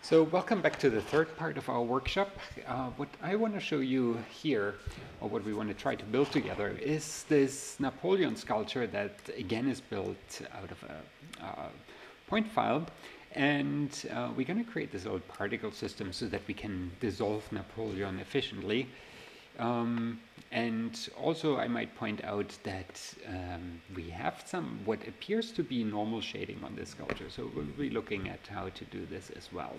So welcome back to the third part of our workshop. What I want to show you here, or what we want to try to build together, is this Napoleon sculpture that again is built out of a point file. And we're going to create this little particle system so that we can dissolve Napoleon efficiently. And also I might point out that we have some what appears to be normal shading on this sculpture, so we'll be looking at how to do this as well.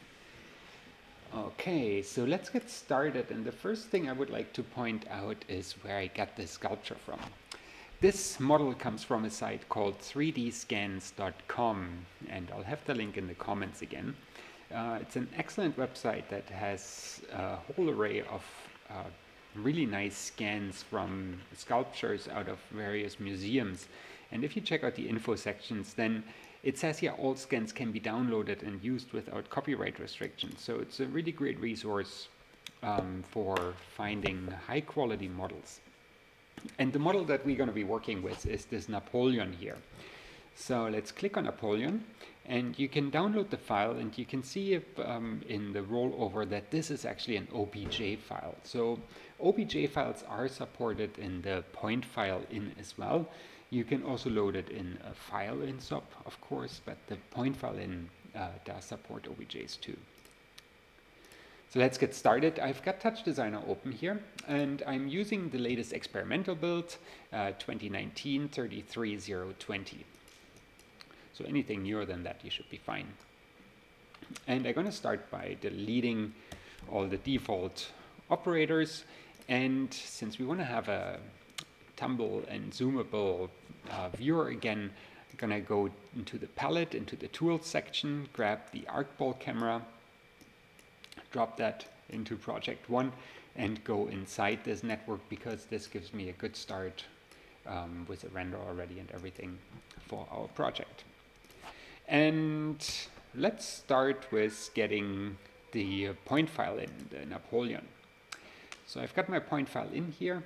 Okay, so let's get started, and the first thing I would like to point out is where I got this sculpture from. This model comes from a site called 3dscans.com, and I'll have the link in the comments again. It's an excellent website that has a whole array of really nice scans from sculptures out of various museums. And if you check out the info sections, then it says here all scans can be downloaded and used without copyright restrictions. So it's a really great resource for finding high quality models. And the model that we're going to be working with is this Napoleon here. So let's click on Napoleon, and you can download the file, and you can see if, in the rollover that this is actually an OBJ file. So OBJ files are supported in the point file in as well. You can also load it in a file in SOP, of course, but the point file in does support OBJs too. So let's get started. I've got TouchDesigner open here, and I'm using the latest experimental build, 2019 33020. So anything newer than that, you should be fine. And I'm going to start by deleting all the default operators. And since we want to have a tumble and zoomable viewer again, I'm going to go into the palette, into the tools section, grab the arcball camera, drop that into project 1, and go inside this network, because this gives me a good start with a render already and everything for our project. And let's start with getting the point file in, the Napoleon. So I've got my point file in here.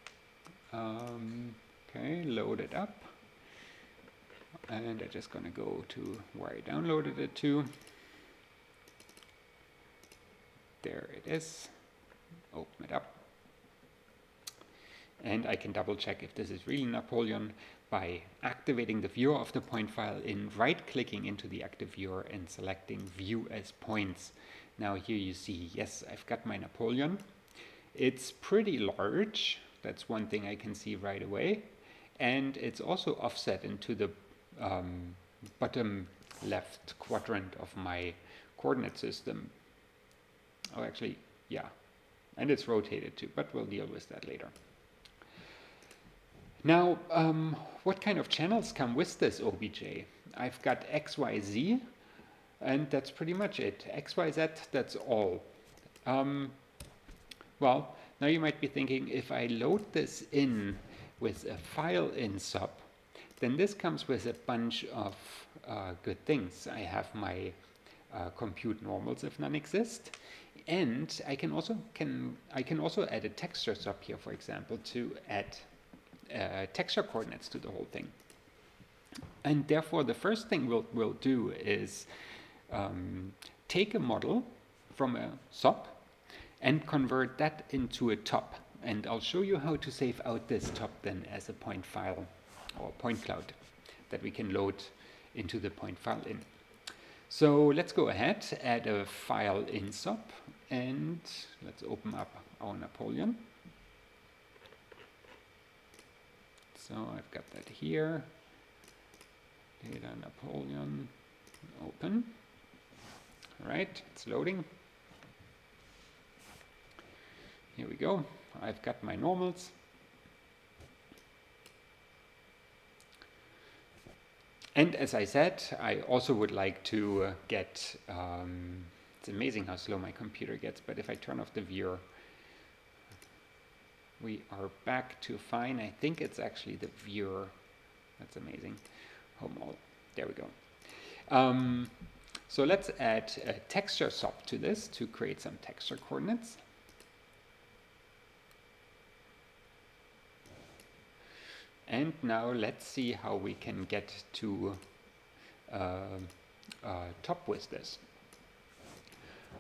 Okay, load it up. And I'm just going to go to where I downloaded it to. There it is. Open it up. And I can double check if this is really Napoleon by activating the viewer of the point file in, right-clicking into the active viewer and selecting View as Points. Now here you see, yes, I've got my Napoleon. It's pretty large. That's one thing I can see right away. And it's also offset into the bottom left quadrant of my coordinate system. Oh, actually, yeah. And it's rotated too, but we'll deal with that later. Now, what kind of channels come with this OBJ? I've got X, Y, Z, and that's pretty much it. X, Y, Z, that's all. Well, now you might be thinking, if I load this in with a file in SOP, then this comes with a bunch of good things. I have my compute normals if none exist, and I can also add a texture SOP here, for example, to add texture coordinates to the whole thing. And therefore the first thing we'll do is take a model from a SOP and convert that into a top. And I'll show you how to save out this top then as a point file or point cloud that we can load into the point file in. So let's go ahead, add a file in SOP, and let's open up our Napoleon. So I've got that here, data Napoleon, open. All right, it's loading. Here we go. I've got my normals. And as I said, I also would like to get, it's amazing how slow my computer gets, but if I turn off the viewer, we are back to fine. I think it's actually the viewer. That's amazing. Home all. There we go. So let's add a texture SOP to this to create some texture coordinates. And now let's see how we can get to top with this.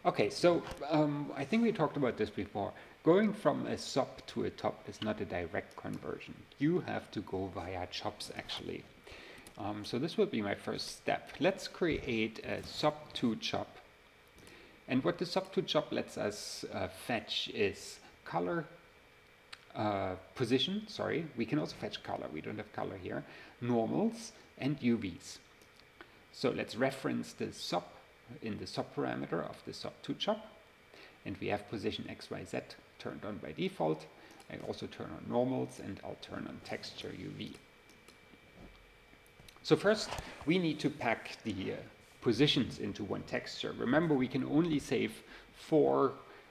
Okay, so I think we talked about this before. Going from a sub to a top is not a direct conversion. You have to go via chops actually. So this will be my first step. Let's create a sub to chop. And what the sub to chop lets us fetch is color, position, sorry. We can also fetch color. We don't have color here. Normals and UVs. So let's reference the sub in the sub parameter of the sub to chop. And we have position X, Y, Z turned on by default. I also turn on normals and I'll turn on texture UV. So first we need to pack the positions into one texture. Remember, we can only save 4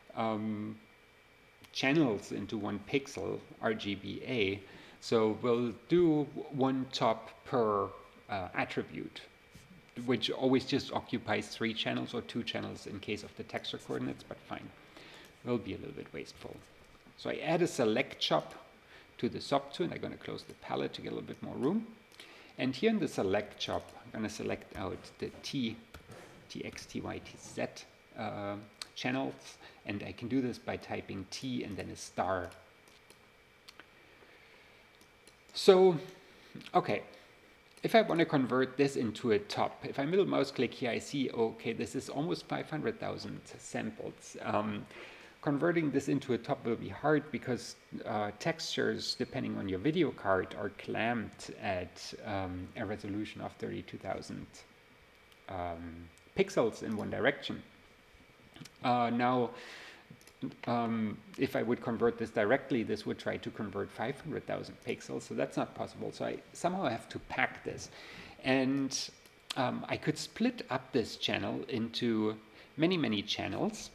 channels into one pixel RGBA. So we'll do 1 top per attribute, which always just occupies 3 channels or 2 channels in case of the texture coordinates, but fine. Will be a little bit wasteful. So I add a select chop to the sub to, and I'm going to close the palette to get a little bit more room. And here in the select chop, I'm going to select out the T, TX, TY, TZ channels, and I can do this by typing T and then a star. So, okay. If I want to convert this into a top, if I middle mouse click here, I see, okay, this is almost 500,000 samples. Converting this into a top will be hard because textures, depending on your video card, are clamped at a resolution of 32,000 pixels in one direction. Now, if I would convert this directly, this would try to convert 500,000 pixels, so that's not possible. So I somehow have to pack this. And I could split up this channel into many, many channels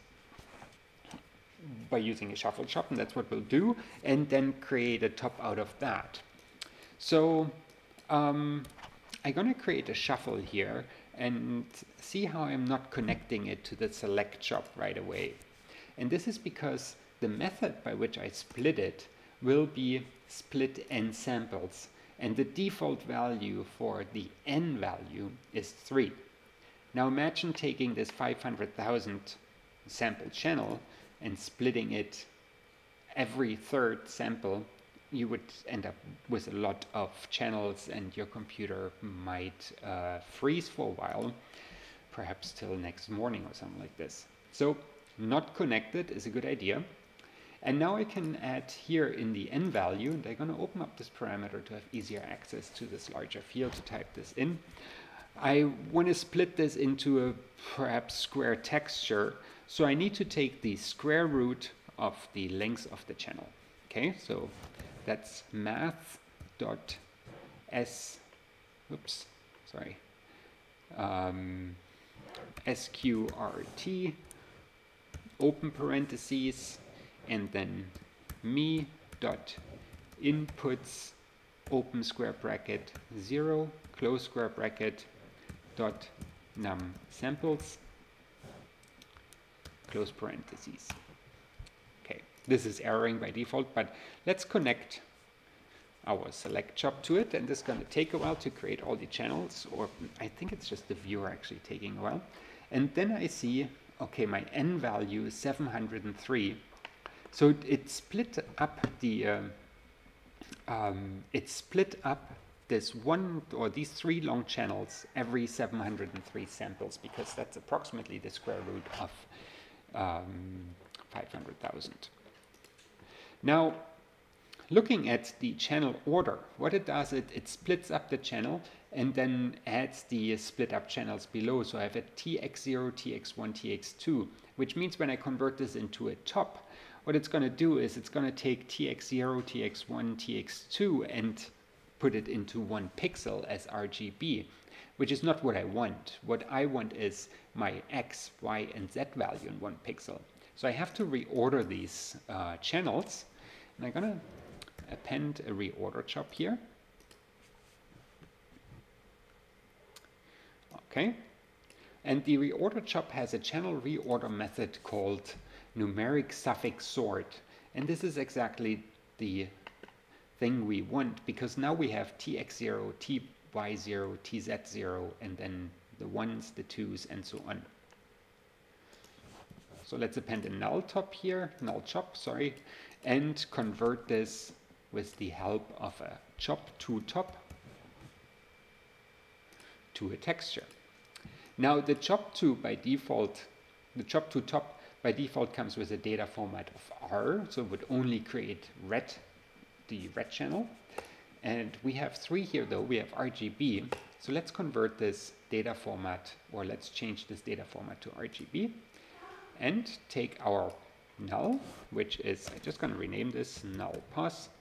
by using a shuffle chop, and that's what we'll do, and then create a top out of that. So I'm going to create a shuffle here and see how I'm not connecting it to the select chop right away. And this is because the method by which I split it will be split n samples, and the default value for the n value is 3. Now imagine taking this 500,000 sample channel and splitting it every 3rd sample. You would end up with a lot of channels and your computer might freeze for a while, perhaps till next morning or something like this. So not connected is a good idea. And now I can add here in the n value, and I'm going to open up this parameter to have easier access to this larger field to type this in. I want to split this into a perhaps square texture, so I need to take the square root of the length of the channel. Okay, so that's sqrt, open parentheses, and then me.inputs, open square bracket, 0, close square bracket, dot num samples, close parentheses. Okay, this is erroring by default, but let's connect our select chop to it, and this is going to take a while to create all the channels, or I think it's just the viewer actually taking a while. And then I see, okay, my n value is 703. So it split up the this one or these 3 long channels every 703 samples, because that's approximately the square root of 500,000. Now, looking at the channel order, what it does, it splits up the channel and then adds the split up channels below. So I have a TX0, TX1, TX2, which means when I convert this into a top, what it's going to do is it's going to take TX0, TX1, TX2 and put it into 1 pixel as RGB, which is not what I want. What I want is my X, Y, and Z value in 1 pixel. So I have to reorder these channels, and I'm going to append a reorder chop here. Okay, and the reorder chop has a channel reorder method called numeric suffix sort, and this is exactly the thing we want, because now we have TX0, TY0, TZ0, and then the 1s, the 2s, and so on. So let's append a null top here, null chop, sorry, and convert this with the help of a chop to top to a texture. Now the chop to top by default comes with a data format of R, so it would only create the red channel. And we have 3 here though, we have RGB. So let's convert this data format, or let's change this data format to RGB and take our null, which is, I'm just going to rename this null pass,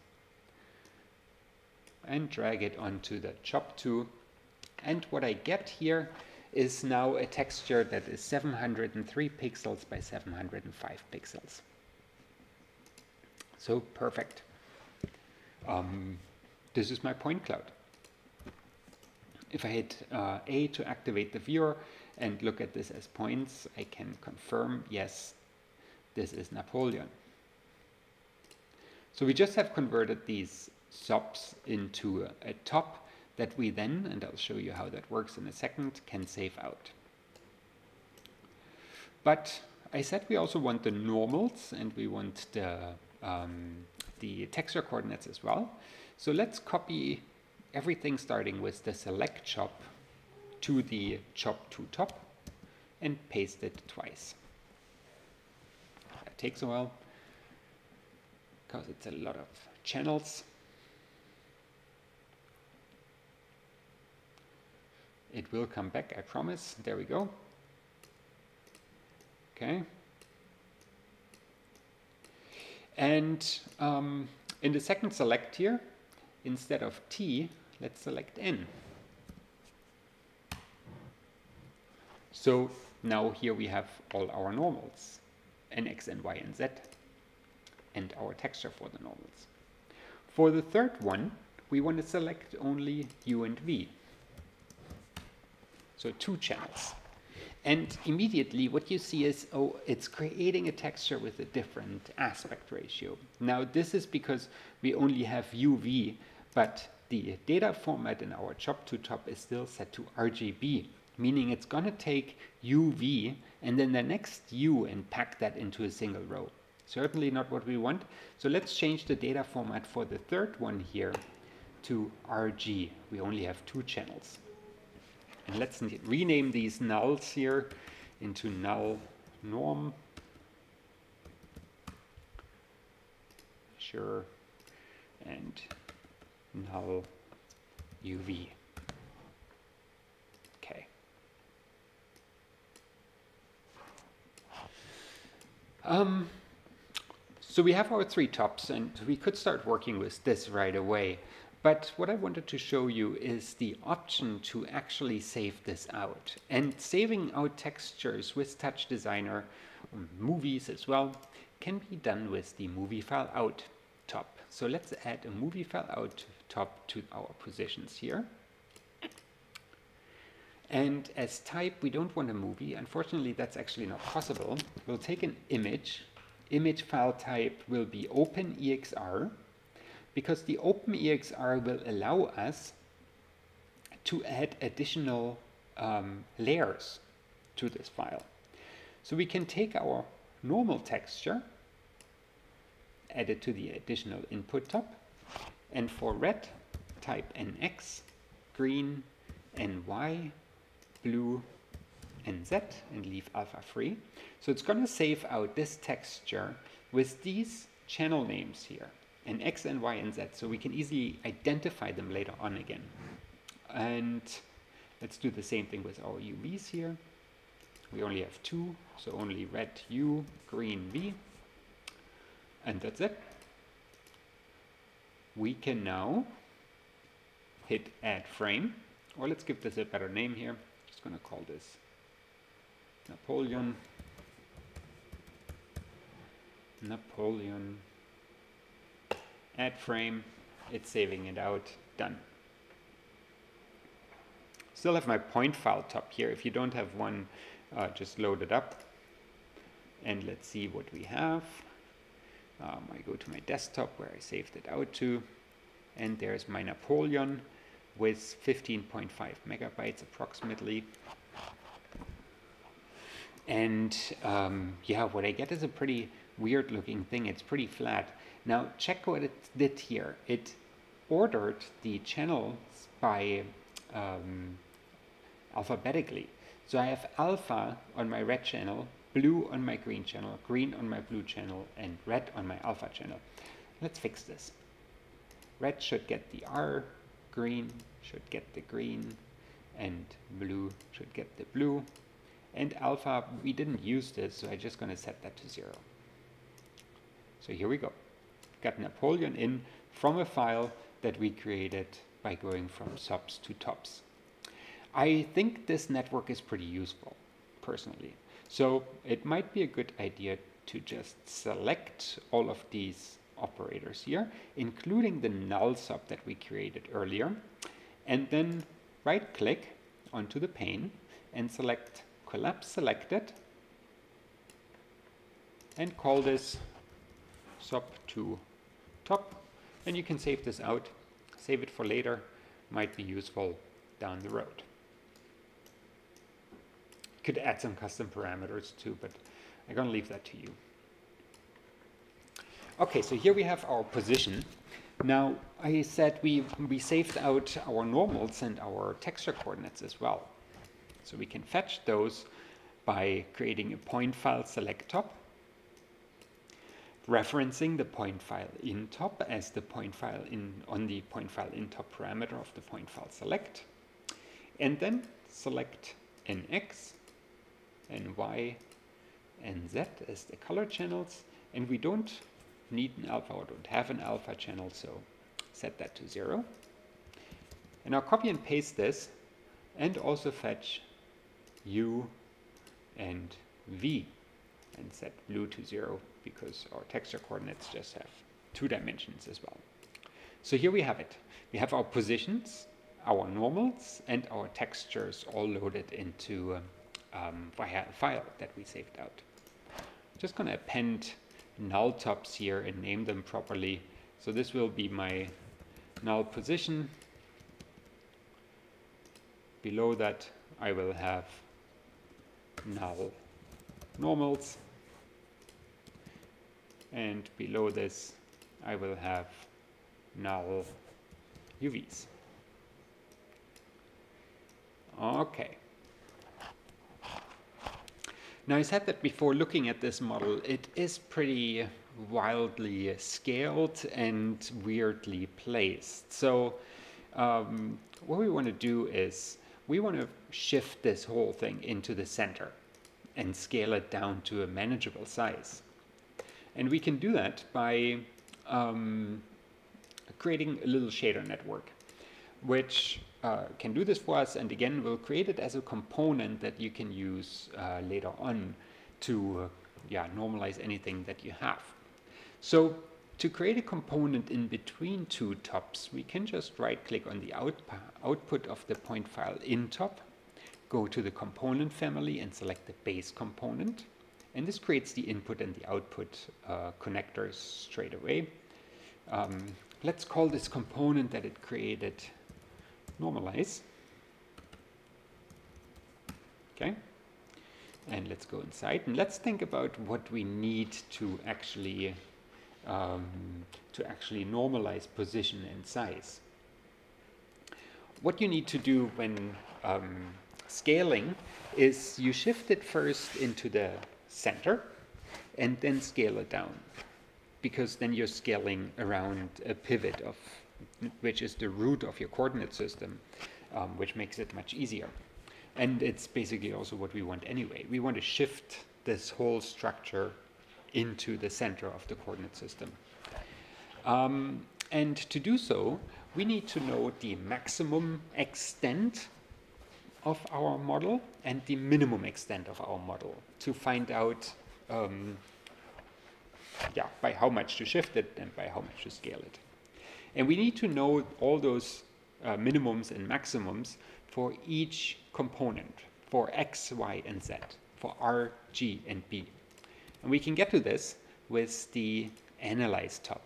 and drag it onto the chop to. And what I get here is now a texture that is 703 pixels by 705 pixels. So perfect. This is my point cloud. If I hit A to activate the viewer and look at this as points, I can confirm, yes, this is Napoleon. So we just have converted these subs into a top that we then, and I'll show you how that works in a second, can save out. But I said we also want the normals and we want the texture coordinates as well. So let's copy everything starting with the select chop to the chop to top and paste it twice. That takes a while because it's a lot of channels. It will come back, I promise. There we go. Okay. And in the second select here, instead of T, let's select N. So now here we have all our normals, N, X, and Y, and Z, and our texture for the normals. For the third one, we want to select only U and V. So 2 channels. And immediately what you see is, oh, it's creating a texture with a different aspect ratio. Now this is because we only have UV, but the data format in our chop to top is still set to RGB, meaning it's going to take UV and then the next U and pack that into a single row. Certainly not what we want. So let's change the data format for the third one here to RG. We only have 2 channels. And let's rename these nulls here into null norm. Sure. And null UV. Okay. So we have our 3 tops and we could start working with this right away. But what I wanted to show you is the option to actually save this out. And saving out textures with TouchDesigner, movies as well, can be done with the movie file out top. So let's add a movie file out top to our positions here. And as type, we don't want a movie. Unfortunately, that's actually not possible. We'll take an image. Image file type will be OpenEXR. Because the OpenEXR will allow us to add additional layers to this file. So we can take our normal texture, add it to the additional input top, and for red, type NX, green, NY, blue, and Z, and leave alpha free. So it's going to save out this texture with these channel names here. And X and Y and Z, so we can easily identify them later on again. And let's do the same thing with our UVs here. We only have 2, so only red U, green V, and that's it. We can now hit add frame, or let's give this a better name here. Just going to call this Napoleon. Add frame, it's saving it out, done. Still have my point file top here. If you don't have one, just load it up. And let's see what we have. I go to my desktop where I saved it out to, and there's my Napoleon with 15.5 megabytes approximately. And yeah, what I get is a pretty weird looking thing. It's pretty flat. Now check what it did here. It ordered the channels by alphabetically. So I have alpha on my red channel, blue on my green channel, green on my blue channel, and red on my alpha channel. Let's fix this. Red should get the R, green should get the green, and blue should get the blue. And alpha, we didn't use this, so I'm just going to set that to 0. So here we go. Got Napoleon in from a file that we created by going from subs to tops. I think this network is pretty useful, personally. So it might be a good idea to just select all of these operators here, including the null sub that we created earlier, and then right-click onto the pane and select collapse selected and call this sub to top, and you can save this out, save it for later, might be useful down the road. Could add some custom parameters too, but I'm going to leave that to you. Okay, so here we have our position. Now, I said we saved out our normals and our texture coordinates as well. So we can fetch those by creating a point file select top, referencing the point file in top as the point file in on the point file in top parameter of the point file select, and then select NX and Y and Z as the color channels, and we don't need an alpha or don't have an alpha channel, so set that to 0. And now copy and paste this and also fetch U and V and set blue to 0 because our texture coordinates just have 2 dimensions as well. So here we have it. We have our positions, our normals, and our textures all loaded into via a file that we saved out. Just going to append null tops here and name them properly. So this will be my null position. Below that I will have null normals, and below this I will have null UVs. Okay. Now I said that before looking at this model, it is pretty wildly scaled and weirdly placed. So what we want to do is we want to shift this whole thing into the center and scale it down to a manageable size. And we can do that by creating a little shader network, which can do this for us, and again we'll create it as a component that you can use later on to normalize anything that you have. So to create a component in between 2 tops, we can just right click on the output of the point file in top, go to the component family and select the base component, and this creates the input and the output connectors straight away. Let's call this component that it created normalize. Okay, and let's go inside and let's think about what we need to actually normalize position and size. What you need to do when scaling is you shift it first into the center and then scale it down, because then you're scaling around a pivot of which is the root of your coordinate system, which makes it much easier. And it's basically also what we want anyway. We want to shift this whole structure into the center of the coordinate system. And to do so, we need to know the maximum extent of our model and the minimum extent of our model to find out by how much to shift it and by how much to scale it. And we need to know all those minimums and maximums for each component, for X, Y, and Z, for R, G, and B. And we can get to this with the analyze top.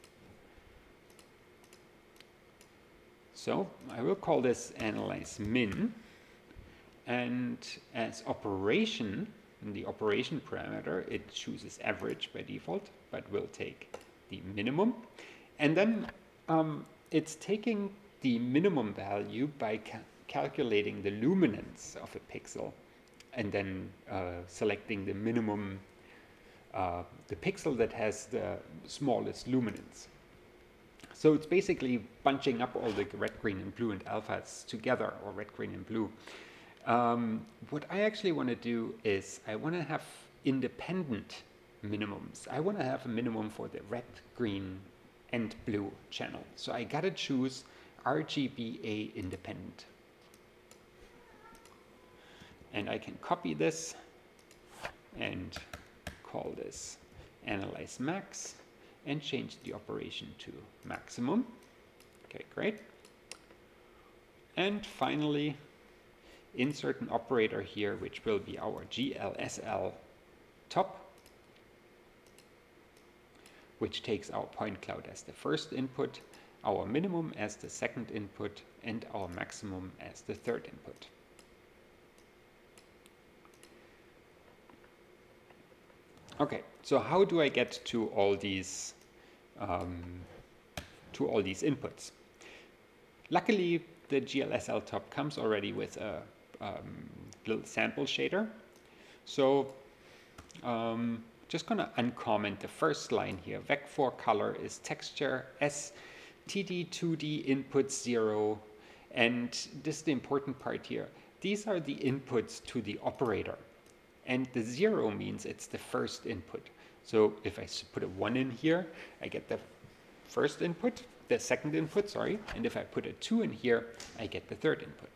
So I will call this analyze min, and as operation in the operation parameter, it chooses average by default, but will take the minimum. And then it's taking the minimum value by calculating the luminance of a pixel, and then selecting the minimum, the pixel that has the smallest luminance. So it's basically bunching up all the red, green, and blue and alphas together, or red, green, and blue. What I actually want to do is I want to have independent minimums. I want to have a minimum for the red, green, and blue channel. So I got to choose RGBA independent. And I can copy this and call this analyze max and change the operation to maximum. Okay, great. And finally, insert an operator here, which will be our GLSL top, which takes our point cloud as the first input, our minimum as the second input, and our maximum as the third input. Okay, so how do I get to all these inputs? Luckily, the GLSL top comes already with a little sample shader. So just gonna uncomment the first line here. Vec4 color is texture S TD2D input 0, and this is the important part here. These are the inputs to the operator. And the 0 means it's the first input. So if I put a 1 in here, I get the first input, the second input, sorry. And if I put a 2 in here, I get the third input.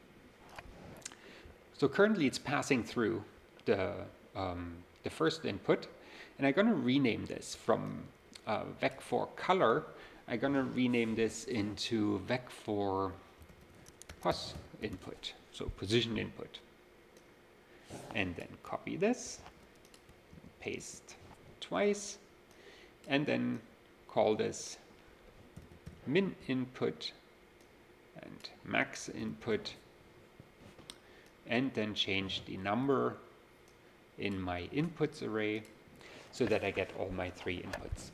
So currently it's passing through the first input. And I'm going to rename this from vec4 color. I'm going to rename this into vec4 pos input, so position input. And then copy this, paste twice, and then call this min input and max input, and then change the number in my inputs array so that I get all my 3 inputs.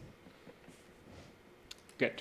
Good.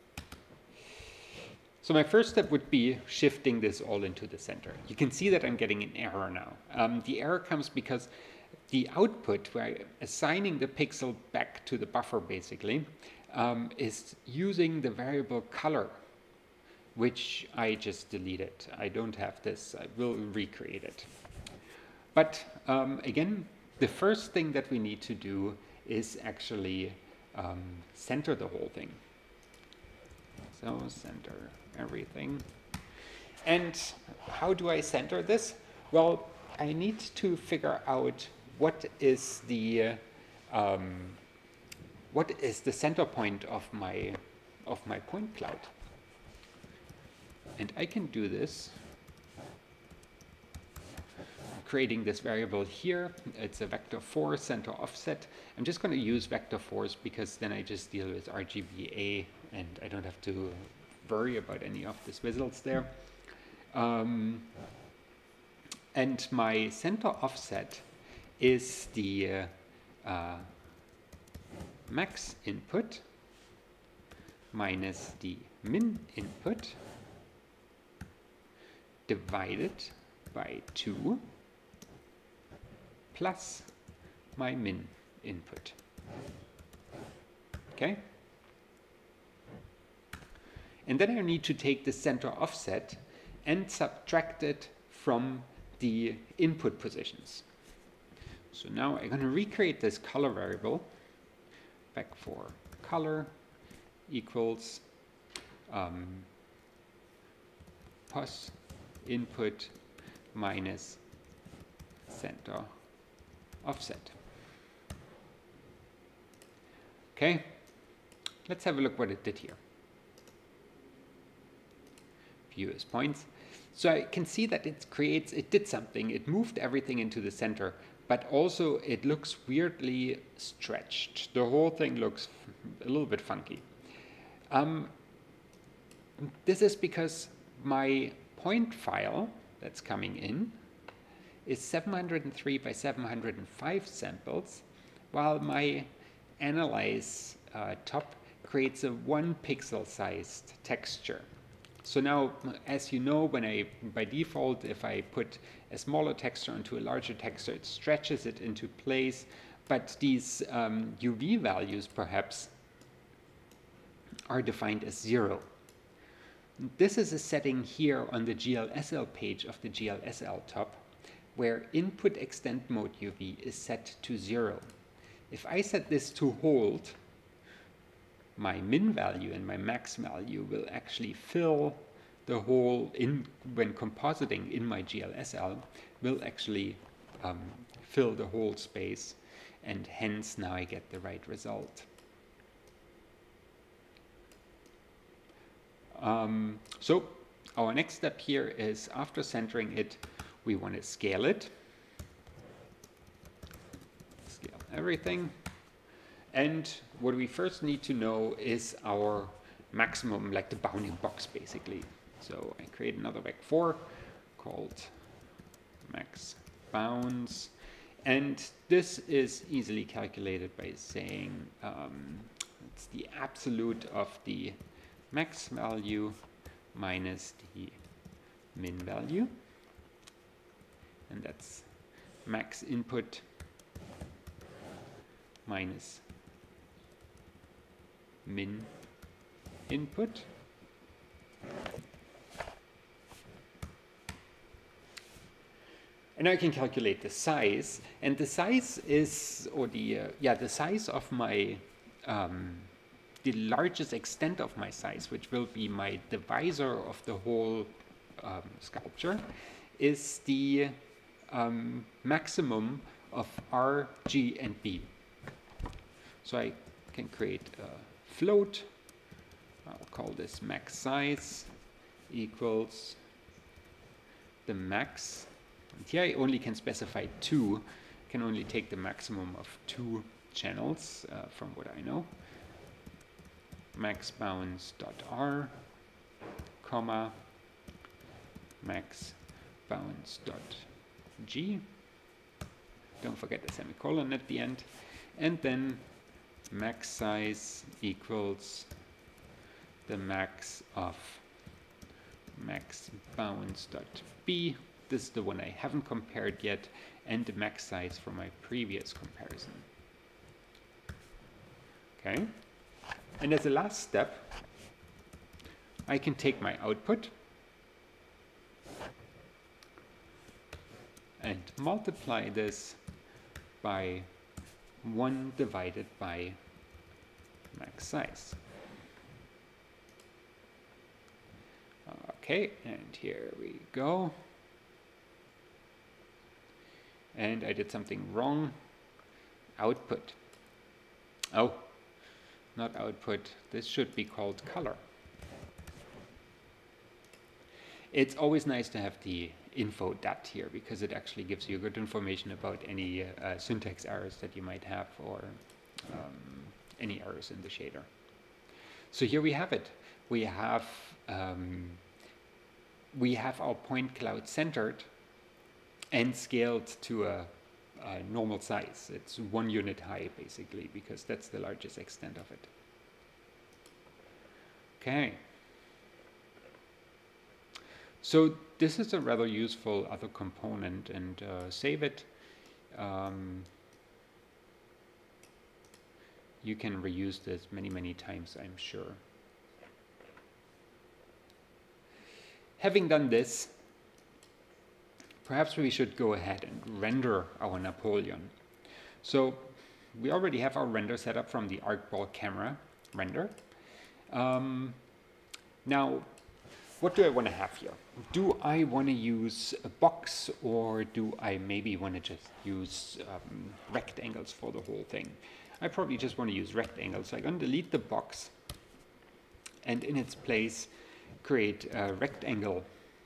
So my first step would be shifting this all into the center. You can see that I'm getting an error now. The error comes because the output, where I'm assigning the pixel back to the buffer basically, is using the variable color, which I just deleted. I don't have this. I will recreate it. But again, the first thing that we need to do is actually center the whole thing. So center everything. And how do I center this? Well, I need to figure out what is the center point of my point cloud. And I can do this creating this variable here. It's a vector4 center offset. I'm just going to use vector4s because then I just deal with RGBA and I don't have to worry about any of the swizzles there. And my center offset is the max input minus the min input divided by 2 plus my min input. Okay? And then I need to take the center offset and subtract it from the input positions. So now I'm going to recreate this color variable. Vec4 color equals pos input minus center offset. Okay, let's have a look what it did here. View as points. So I can see that it did something. It moved everything into the center, but also it looks weirdly stretched. The whole thing looks a little bit funky. This is because my point file that's coming in is 703 by 705 samples, while my analyze top creates a 1 pixel sized texture. So now, as you know, by default, if I put a smaller texture onto a larger texture, it stretches it into place, but these UV values perhaps are defined as 0. This is a setting here on the GLSL page of the GLSL top, where input extend mode UV is set to 0. If I set this to hold, my min value and my max value will actually fill the hole when compositing in my GLSL, will actually fill the whole space, and hence now I get the right result. So our next step here is, after centering it, we want to scale it. Scale everything. And what we first need to know is our maximum, like the bounding box basically. So I create another vec4 called max bounds. And this is easily calculated by saying it's the absolute of the max value minus the min value, and that's max input minus min input. And I can calculate the size, and the size is, or the size of my the largest extent of my size, which will be my divisor of the whole sculpture, is the maximum of R, G, and B. So I can create a float. I'll call this max size equals the max. And here I only can specify 2. I can only take the maximum of 2 channels from what I know. Max bounds dot R, comma, max bounds dot G. Don't forget the semicolon at the end. And then max size equals the max of max bounds dot B. This is the one I haven't compared yet, and the max size for my previous comparison. Okay. And as a last step, I can take my output and multiply this by 1 divided by max size. Okay, and here we go. And I did something wrong. Output. Oh. Not output, this should be called color. It's always nice to have the info dat here, because it actually gives you good information about any syntax errors that you might have, or any errors in the shader. So here we have it. We have our point cloud centered and scaled to a normal size. It's 1 unit high basically, because that's the largest extent of it. Okay. So this is a rather useful other component, and save it. You can reuse this many times, I'm sure. Having done this, perhaps we should go ahead and render our Napoleon. So we already have our render set up from the arcball camera render. Now, what do I want to have here? Do I want to use a box, or do I maybe want to just use rectangles for the whole thing? I probably just want to use rectangles. So I'm going to delete the box, and in its place create a rectangle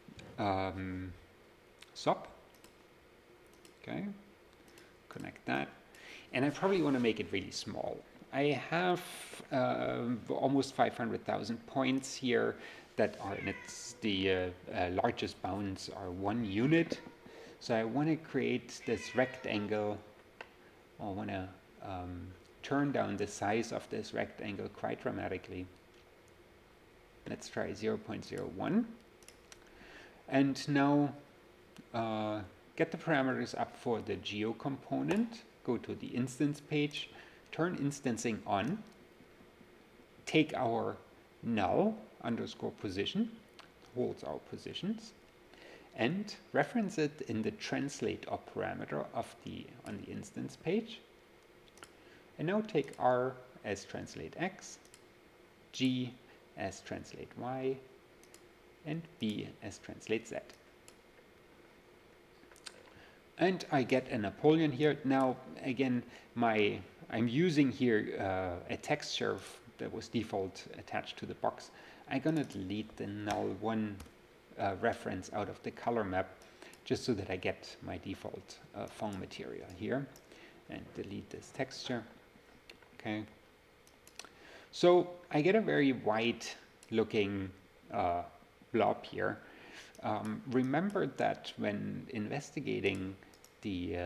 SOP. Okay, connect that, and I probably want to make it really small. I have almost 500,000 points here that are, and it's the largest bounds are 1 unit. So I want to create this rectangle, or I want to turn down the size of this rectangle quite dramatically. Let's try 0.01. And now get the parameters up for the geo component. Go to the instance page, turn instancing on, take our null underscore position, holds our positions, and reference it in the translate op parameter of on the instance page. And now take R as translate X, G as translate Y, and B as translate Z. And I get a Napoleon here. Now, again, I'm using here a texture that was default attached to the box. I'm going to delete the null1 reference out of the color map, just so that I get my default font material here, and delete this texture. Okay. So I get a very white looking blob here. Remember that when investigating the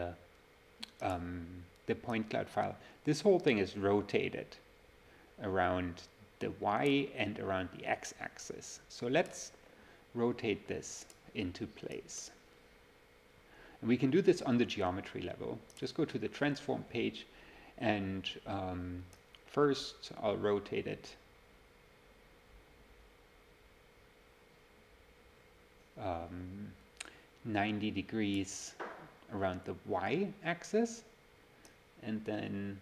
point cloud file, this whole thing is rotated around the Y and around the X axis. So let's rotate this into place. And we can do this on the geometry level. Just go to the transform page, and first I'll rotate it 90 degrees around the Y axis, and then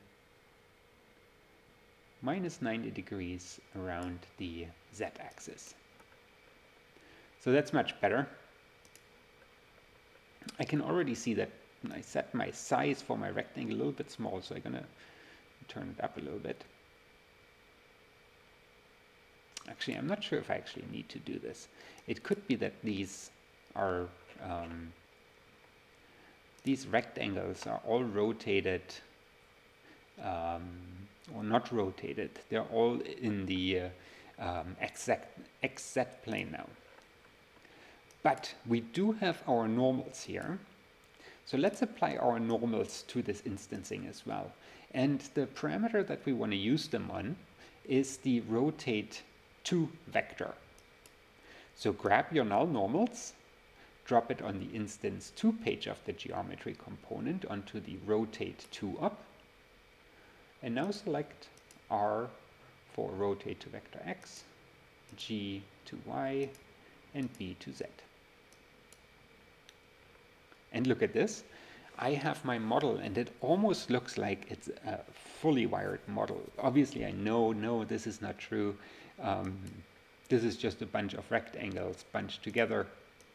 minus 90 degrees around the Z axis. So that's much better. I can already see that I set my size for my rectangle a little bit small, so I'm going to turn it up a little bit. Actually, I'm not sure if I actually need to do this. It could be that these rectangles are all rotated, or not rotated. They're all in the XZ plane now. But we do have our normals here. So let's apply our normals to this instancing as well. And the parameter that we want to use them on is the rotate to vector. So grab your null normals, drop it on the instance 2 page of the geometry component onto the rotate to up, and now select R for rotate to vector X, G to Y, and B to Z. And look at this. I have my model, and it almost looks like it's a fully wired model. Obviously, I know, no, this is not true. This is just a bunch of rectangles bunched together.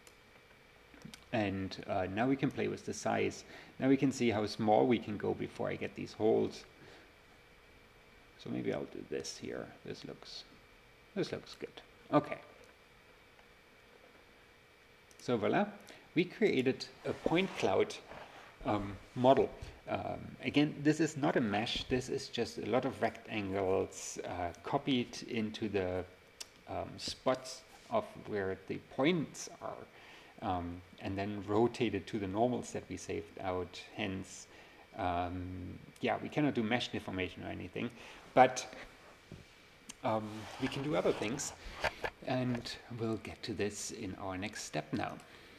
And now we can play with the size. Now we can see how small we can go before I get these holes. So maybe I'll do this here. This looks good. Okay. So voila, we created a point cloud model. Again, this is not a mesh. This is just a lot of rectangles copied into the spots of where the points are, and then rotated to the normals that we saved out. Hence, yeah, we cannot do mesh deformation or anything, but we can do other things, and we'll get to this in our next step now.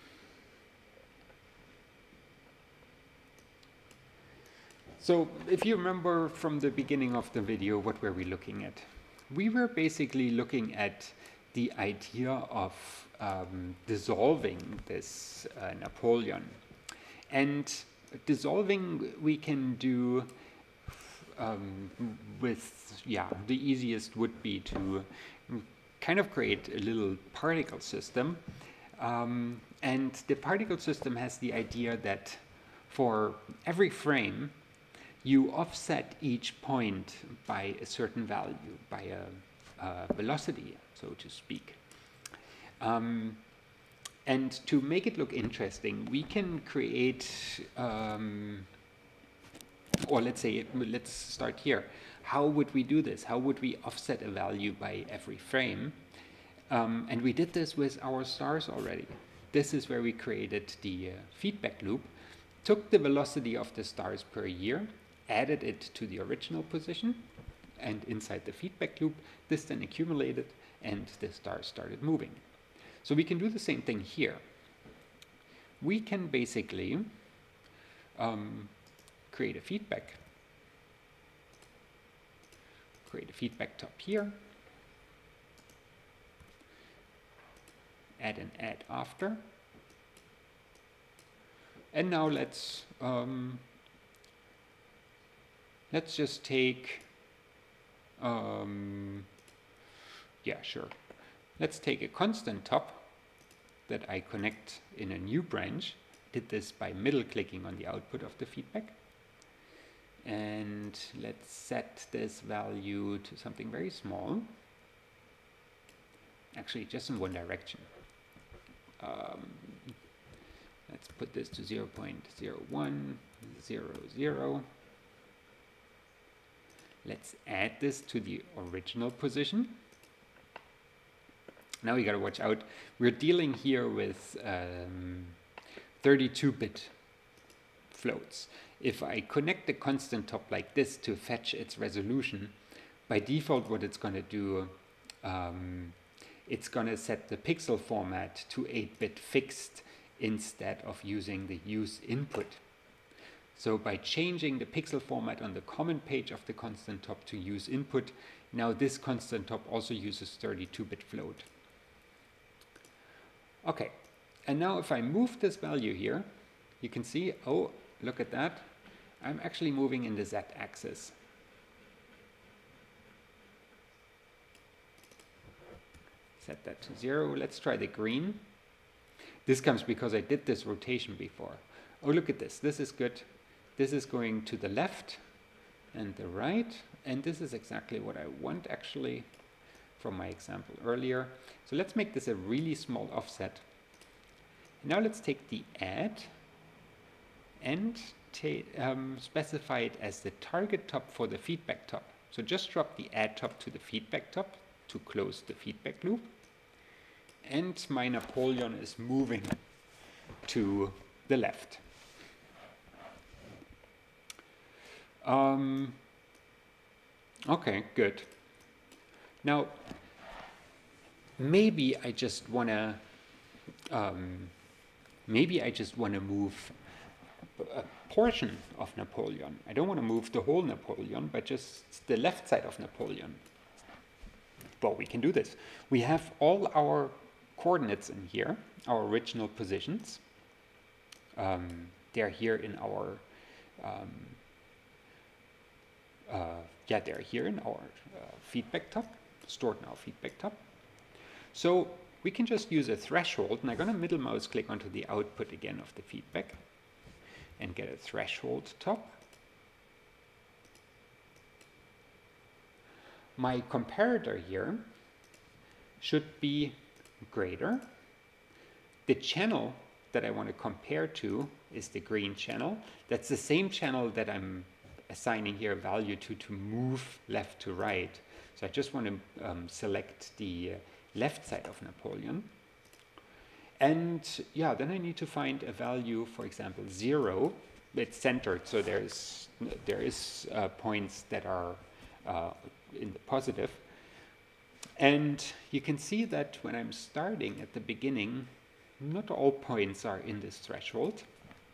So if you remember from the beginning of the video, what were we looking at? We were basically looking at the idea of dissolving this Napoleon. And dissolving we can do with, yeah, the easiest would be to kind of create a little particle system. And the particle system has the idea that for every frame, you offset each point by a certain value, by a velocity, so to speak. And to make it look interesting, we can create, or let's start here. How would we do this? How would we offset a value by every frame? And we did this with our stars already. this is where we created the feedback loop, took the velocity of the stars per year, added it to the original position, and inside the feedback loop, this then accumulated and the stars started moving. So we can do the same thing here. We can basically create a feedback top here, add an add after, and now let's just take let's take a constant top that I connect in a new branch. Did this by middle clicking on the output of the feedback. And let's set this value to something very small. Actually, just in one direction. Let's put this to 0.0100. Let's add this to the original position. Now we gotta watch out. We're dealing here with 32-bit floats. If I connect the constant top like this to fetch its resolution, by default what it's gonna do, it's gonna set the pixel format to 8-bit fixed instead of using the use input. So by changing the pixel format on the comment page of the constant top to use input, now this constant top also uses 32-bit float. Okay, and now if I move this value here, you can see, oh, look at that, I'm actually moving in the z-axis. Set that to 0, let's try the green. This comes because I did this rotation before. Oh, look at this, this is good. This is going to the left and the right, and this is exactly what I want actually from my example earlier. So let's make this a really small offset. Now let's take the add and specify it as the target top for the feedback top. So just drop the add top to the feedback top to close the feedback loop. And my Napoleon is moving to the left. Okay, good. Now, maybe I just wanna move a portion of Napoleon. I don't want to move the whole Napoleon, but just the left side of Napoleon. Well, we can do this. We have all our coordinates in here, our original positions. They're here in our they're here in our feedback top, stored in our feedback top. So we can just use a threshold, and I'm going to middle mouse click onto the output again of the feedback and get a threshold top. My comparator here should be greater. The channel that I want to compare to is the green channel. That's the same channel that I'm assigning here a value to move left to right. So I just want to select the left side of Napoleon. And yeah, then I need to find a value, for example, 0. It's centered, so there is points that are in the positive. And you can see that when I'm starting at the beginning, not all points are in this threshold.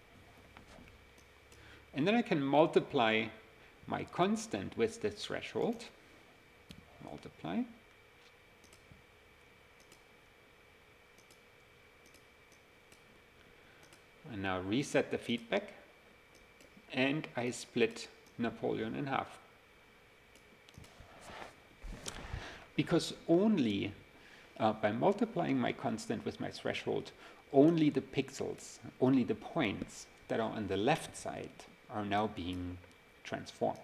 And then I can multiply my constant with the threshold. Multiply. And now reset the feedback. And I split Napoleon in half. Because only by multiplying my constant with my threshold, only the pixels, only the points that are on the left side are now being transformed.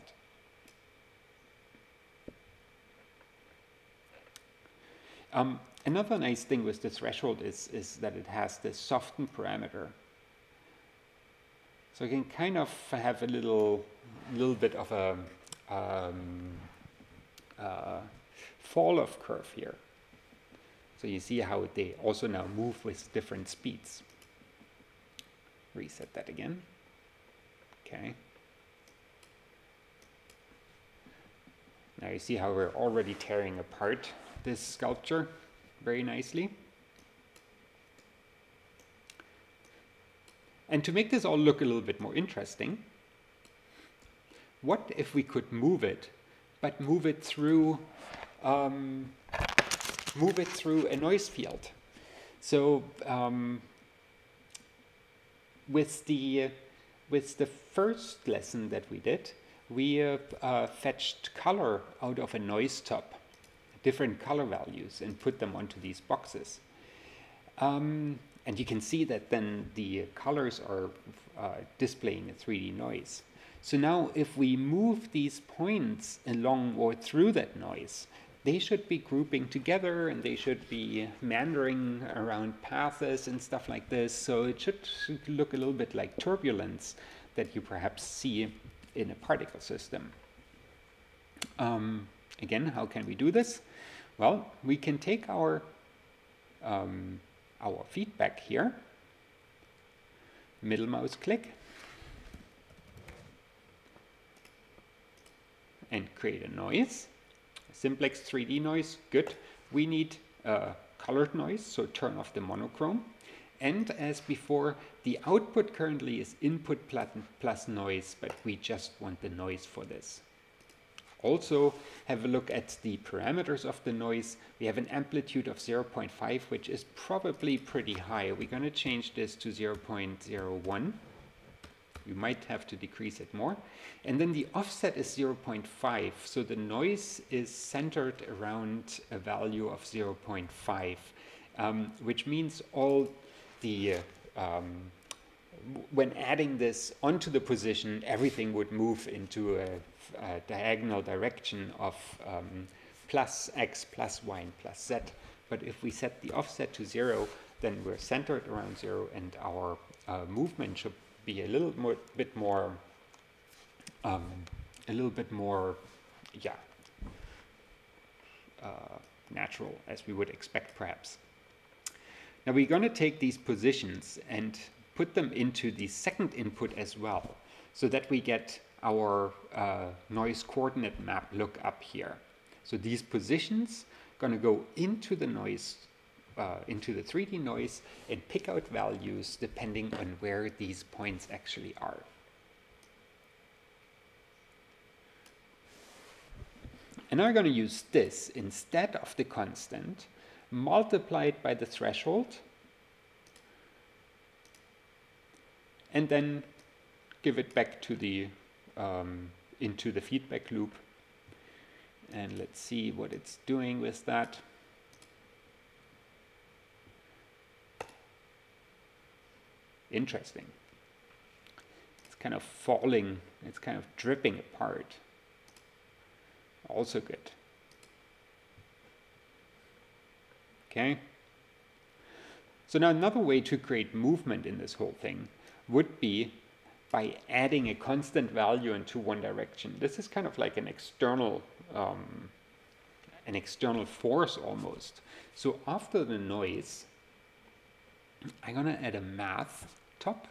Another nice thing with the threshold is that it has this soften parameter. So you can kind of have a little bit of a fall-off curve here. So you see how they also now move with different speeds. Reset that again. Okay. Now you see how we're already tearing apart this sculpture very nicely. And to make this all look a little bit more interesting, what if we could move it, but move it through a noise field? So with the first lesson that we did, we fetched color out of a noise top, different color values, and put them onto these boxes. And you can see that then the colors are displaying a 3D noise. So now if we move these points along or through that noise, they should be grouping together and they should be meandering around paths and stuff like this. So it should look a little bit like turbulence that you perhaps see in a particle system. Again, how can we do this? Well, we can take our feedback here, middle mouse click, and create a noise. Simplex 3D noise, good. We need colored noise, so turn off the monochrome. And as before, the output currently is input plus noise, but we just want the noise for this. Also, have a look at the parameters of the noise. We have an amplitude of 0.5, which is probably pretty high. We're going to change this to 0.01. You might have to decrease it more. And then the offset is 0.5, so the noise is centered around a value of 0.5, which means all the when adding this onto the position, everything would move into a diagonal direction of plus x plus y and plus z. But if we set the offset to 0, then we're centered around 0, and our movement should be a little bit more, natural, as we would expect perhaps. Now we're going to take these positions and put them into the second input as well, so that we get our noise coordinate map look up here. So these positions are going to go into the noise, into the 3D noise, and pick out values depending on where these points actually are. And now we're going to use this instead of the constant, multiplied by the threshold, and then give it back to the into the feedback loop. And let's see what it's doing with that. Interesting. It's kind of falling, it's kind of dripping apart. Also good. Okay. So now another way to create movement in this whole thing would be by adding a constant value into one direction. This is kind of like an external force almost. So after the noise, I'm going to add a math top.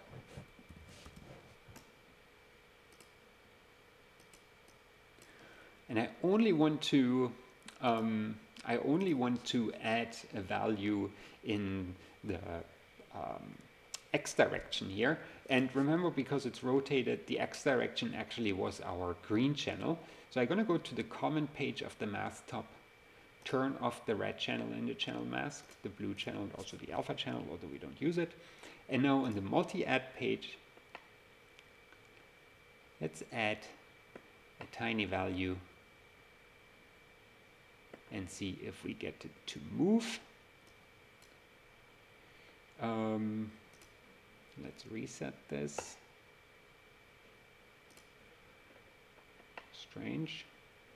And I only want to add a value in the x direction here. And remember, because it's rotated, the x direction actually was our green channel. So I'm going to go to the comment page of the math top, turn off the red channel in the channel mask, the blue channel, and also the alpha channel, although we don't use it. And now on the multi-add page, let's add a tiny value and see if we get it to move. Let's reset this. Strange.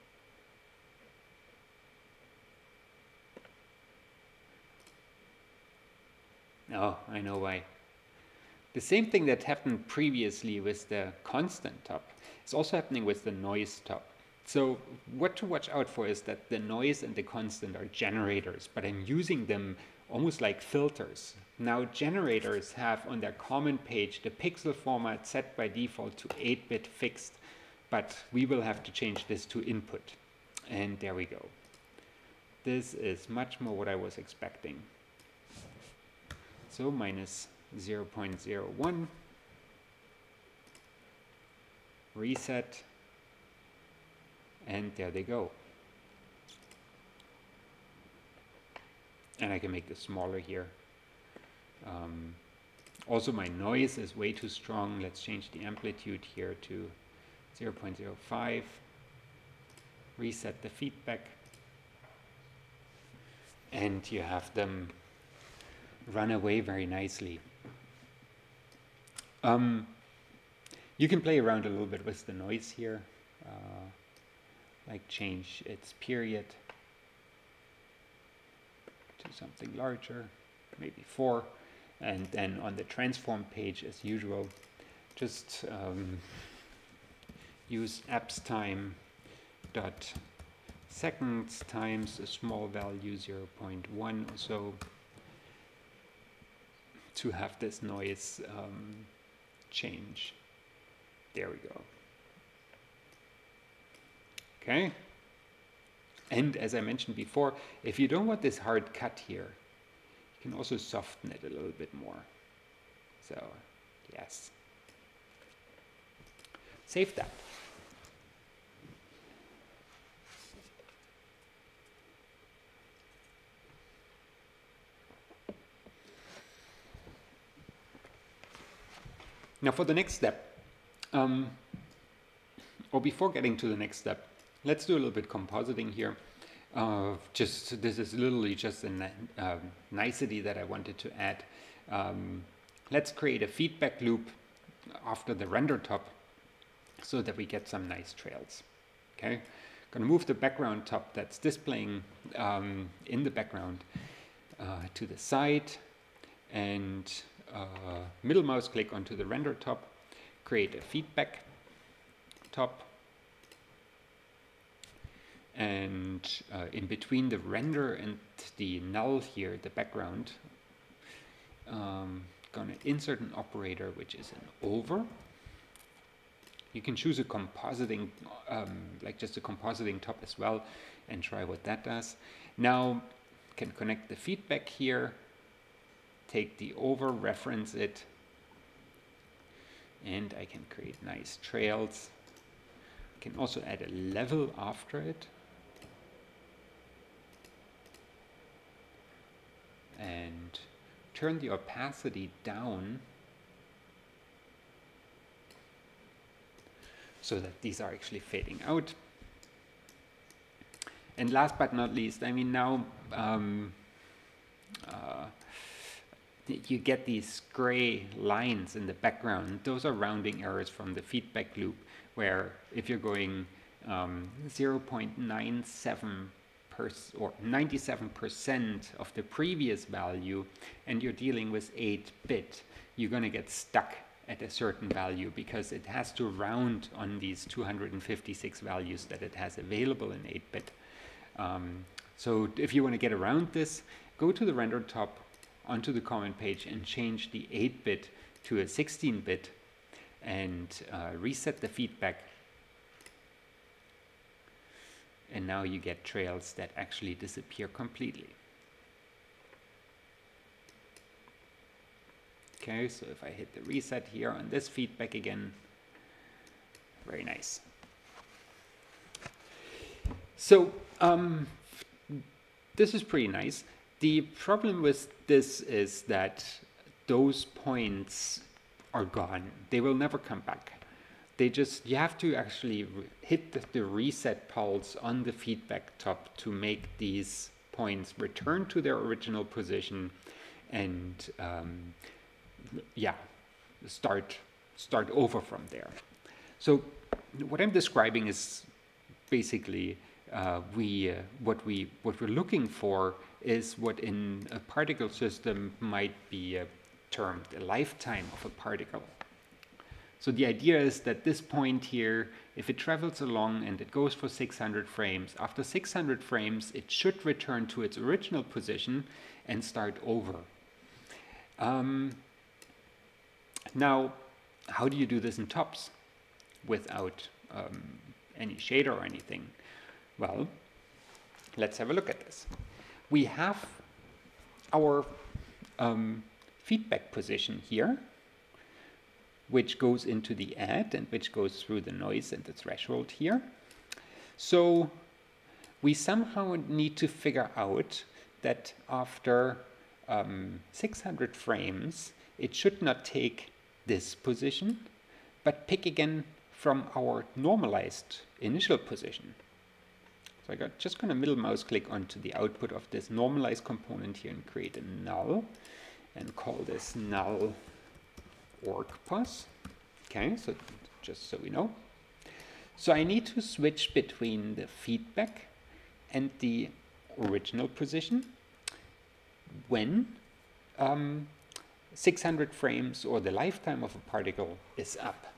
Oh, I know why. The same thing that happened previously with the constant top is also happening with the noise top. So what to watch out for is that the noise and the constant are generators, but I'm using them almost like filters. Now generators have on their comment page the pixel format set by default to 8-bit fixed, but we will have to change this to input. And there we go. This is much more what I was expecting. So minus 0.01, reset, and there they go. And I can make this smaller here. Also my noise is way too strong. Let's change the amplitude here to 0.05. Reset the feedback. And you have them run away very nicely. You can play around a little bit with the noise here. Like change its period to something larger, maybe 4, and then on the transform page as usual just use apps time dot seconds times a small value 0.1 or so to have this noise change. There we go. Okay, and as I mentioned before, if you don't want this hard cut here, you can also soften it a little bit more. So, yes. Save that. Now for the next step, or before getting to the next step, let's do a little bit compositing here. This is literally just a nicety that I wanted to add. Let's create a feedback loop after the render top so that we get some nice trails. Okay, gonna move the background top that's displaying in the background to the side, and middle mouse click onto the render top, create a feedback top. And in between the render and the null here, the background, gonna insert an operator which is an over. You can choose a compositing, like just a compositing top as well, and try what that does. Now can connect the feedback here, take the over, reference it, and I can create nice trails. I can also add a level after it. And turn the opacity down so that these are actually fading out. And last but not least, I mean, now you get these gray lines in the background. Those are rounding errors from the feedback loop, where if you're going 0.97 or 97% of the previous value and you're dealing with 8-bit, you're going to get stuck at a certain value because it has to round on these 256 values that it has available in 8-bit. So if you want to get around this, go to the render top onto the comment page and change the 8-bit to a 16-bit and reset the feedback. And now you get trails that actually disappear completely. Okay, so if I hit the reset here on this feedback again, very nice. So this is pretty nice. The problem with this is that those points are gone. They will never come back. You have to actually hit the reset pulse on the feedback top to make these points return to their original position and yeah, start over from there. So what I'm describing is basically what we're looking for is what in a particle system might be termed a lifetime of a particle. So the idea is that this point here, if it travels along and it goes for 600 frames, after 600 frames, it should return to its original position and start over. Now, how do you do this in tops without any shader or anything? Well, let's have a look at this. We have our feedback position here, which goes into the add and which goes through the noise and the threshold here. So we somehow need to figure out that after 600 frames, it should not take this position, but pick again from our normalized initial position. So I'm just going to middle mouse click onto the output of this normalized component here and create a null and call this null orgpos. Okay, so just so we know. So I need to switch between the feedback and the original position when 600 frames or the lifetime of a particle is up.